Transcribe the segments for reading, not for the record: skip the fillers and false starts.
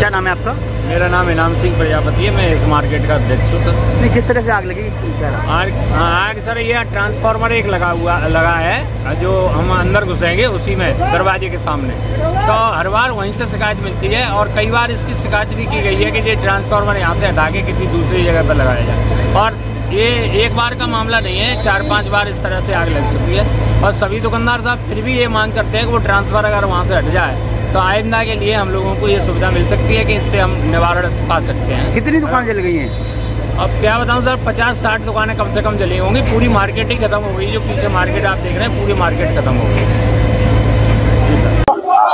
क्या नाम है आपका? मेरा नाम इनाम सिंह प्रजापति है, मैं इस मार्केट का अध्यक्ष हूँ सर। नहीं, किस तरह से आग लगी? आग सर ये ट्रांसफार्मर एक लगा है जो हम अंदर घुसेंगे उसी में दरवाजे के सामने, तो हर बार वहीं से शिकायत मिलती है और कई बार इसकी शिकायत भी की गई है कि ये ट्रांसफार्मर यहाँ से हटा के किसी दूसरी जगह पर लगाया जाए। और ये एक बार का मामला नहीं है, 4-5 बार इस तरह से आग लग चुकी है और सभी दुकानदार साहब फिर भी ये मांग करते हैं कि वो ट्रांसफर अगर वहाँ से हट जाए तो आइंदा के लिए हम लोगों को ये सुविधा मिल सकती है कि इससे हम निवारण पा सकते हैं। कितनी दुकान जल गई हैं? अब क्या बताऊं सर, 50-60 दुकानें कम से कम जली होंगी। पूरी मार्केट ही खत्म हो गई, जो पीछे मार्केट आप देख रहे हैं पूरी मार्केट खत्म हो गई। जी सर।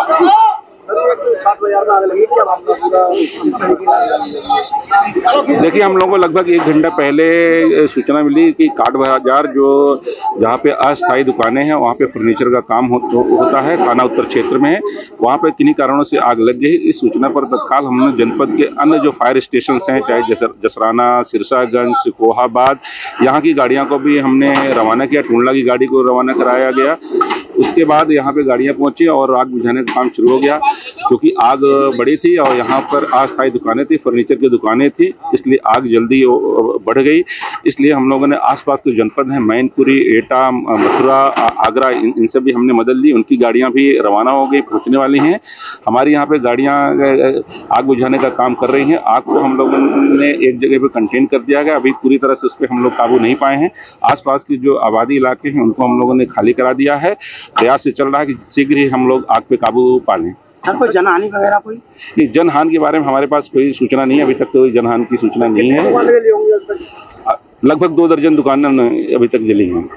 देखिए, हम लोगों को लगभग 1 घंटा पहले सूचना मिली कि काट बाजार जो जहाँ पे अस्थायी दुकानें हैं वहाँ पे फर्नीचर का काम होता है, थाना उत्तर क्षेत्र में है, वहाँ पे किन्हीं कारणों से आग लग गई। इस सूचना पर तत्काल हमने जनपद के अन्य जो फायर स्टेशन हैं, चाहे जसराना, सिरसागंज, सिकोहाबाद, यहाँ की गाड़ियों को भी हमने रवाना किया। टूंडला की गाड़ी को रवाना कराया गया। उसके बाद यहाँ पे गाड़ियाँ पहुँची और आग बुझाने का काम शुरू हो गया, क्योंकि आग बड़ी थी और यहाँ पर अस्थायी दुकानें थी, फर्नीचर की दुकानें थी, इसलिए आग जल्दी बढ़ गई। इसलिए हम लोगों ने आसपास के जनपद हैं, मैनपुरी, एटा, मथुरा, आगरा, इनसे भी हमने मदद ली। उनकी गाड़ियाँ भी रवाना हो गई, पहुँचने वाली हैं। हमारी यहाँ पे गाड़ियाँ आग बुझाने का काम कर रही हैं। आग को हम लोगों ने एक जगह पे कंटेन कर दिया गया। अभी पूरी तरह से उस पर हम लोग काबू नहीं पाए हैं। आसपास के जो आबादी इलाके हैं उनको हम लोगों ने खाली करा दिया है। प्रयास से चल रहा है कि शीघ्र ही हम लोग आग पे काबू पा लें। कोई जनहानि वगैरह कोई? नहीं, जनहानि के बारे में हमारे पास कोई सूचना नहीं है, अभी तक कोई जनहानि की सूचना नहीं है। लगभग 2 दर्जन दुकानें अभी तक जली हैं।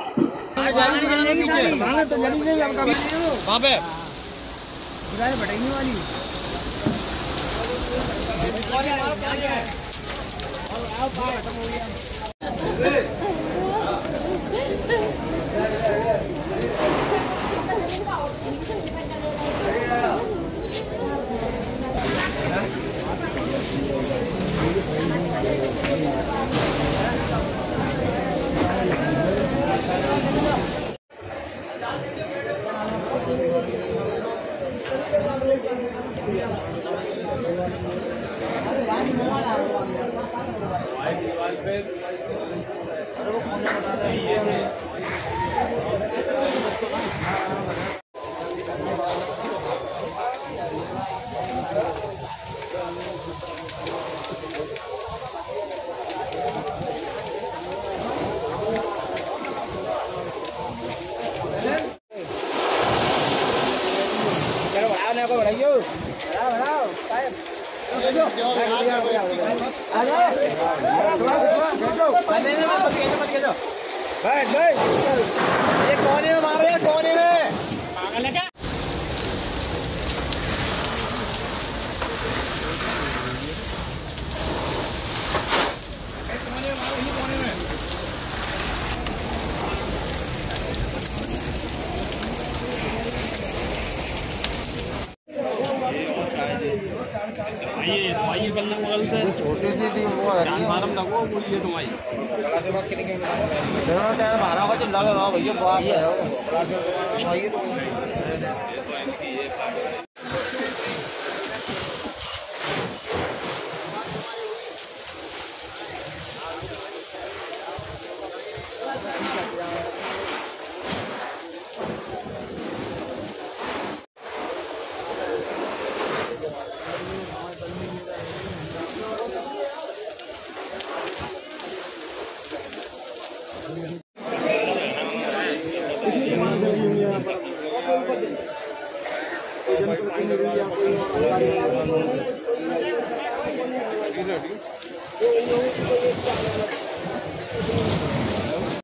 कोने में मार रहे हैं, कोने में पागल है क्या? छोटी सी थी वो बोलिए तुम्हारी भाड़ा का चिल्ला रहा भैया बात है।